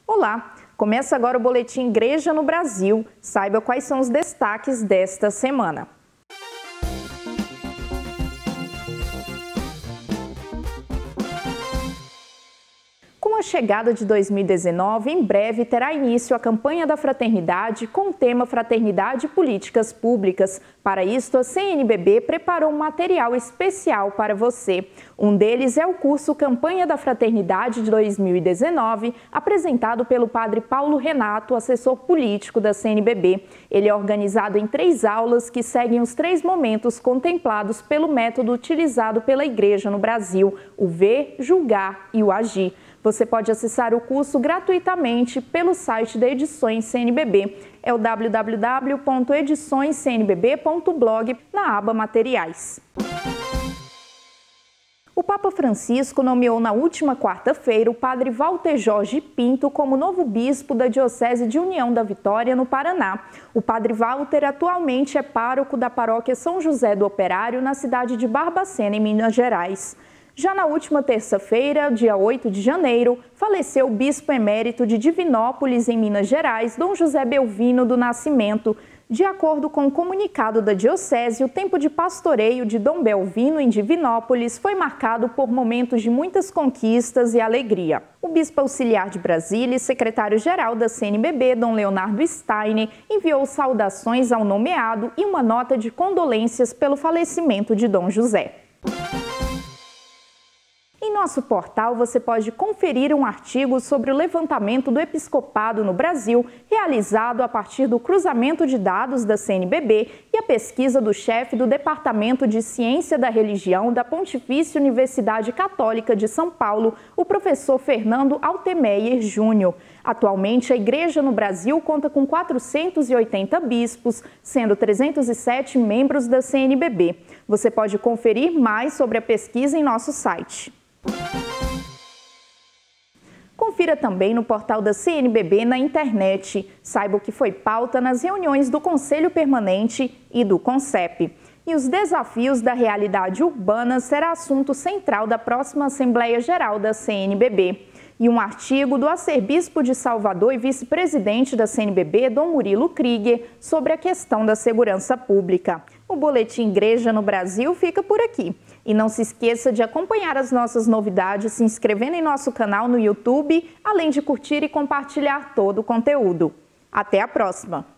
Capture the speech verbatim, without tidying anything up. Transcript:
Olá! Começa agora o Boletim Igreja no Brasil. Saiba quais são os destaques desta semana. Com a chegada de dois mil e dezenove, em breve terá início a campanha da Fraternidade com o tema Fraternidade e Políticas Públicas. Para isto, a C N B B preparou um material especial para você. Um deles é o curso Campanha da Fraternidade de dois mil e dezenove, apresentado pelo padre Paulo Renato, assessor político da C N B B. Ele é organizado em três aulas que seguem os três momentos contemplados pelo método utilizado pela Igreja no Brasil: o ver, julgar e o agir. Você pode acessar o curso gratuitamente pelo site da Edições C N B B. É o w w w ponto edições c n b b ponto blog na aba Materiais. O Papa Francisco nomeou na última quarta-feira o padre Walter Jorge Pinto como novo bispo da Diocese de União da Vitória, no Paraná. O padre Walter atualmente é pároco da paróquia São José do Operário, na cidade de Barbacena, em Minas Gerais. Já na última terça-feira, dia oito de janeiro, faleceu o bispo emérito de Divinópolis, em Minas Gerais, Dom José Belvino do Nascimento. De acordo com o comunicado da Diocese, o tempo de pastoreio de Dom Belvino em Divinópolis foi marcado por momentos de muitas conquistas e alegria. O bispo auxiliar de Brasília e secretário-geral da C N B B, Dom Leonardo Steiner, enviou saudações ao nomeado e uma nota de condolências pelo falecimento de Dom José. Em nosso portal, você pode conferir um artigo sobre o levantamento do episcopado no Brasil, realizado a partir do cruzamento de dados da C N B B e a pesquisa do chefe do Departamento de Ciência da Religião da Pontifícia Universidade Católica de São Paulo, o professor Fernando Altemeyer Júnior. Atualmente, a Igreja no Brasil conta com quatrocentos e oitenta bispos, sendo trezentos e sete membros da C N B B. Você pode conferir mais sobre a pesquisa em nosso site. Confira também no portal da C N B B na internet. Saiba o que foi pauta nas reuniões do Conselho Permanente e do CONCEP. E os desafios da realidade urbana será assunto central da próxima Assembleia Geral da C N B B. E um artigo do arcebispo de Salvador e vice-presidente da C N B B, Dom Murilo Krieger, sobre a questão da segurança pública. O Boletim Igreja no Brasil fica por aqui. E não se esqueça de acompanhar as nossas novidades se inscrevendo em nosso canal no YouTube, além de curtir e compartilhar todo o conteúdo. Até a próxima!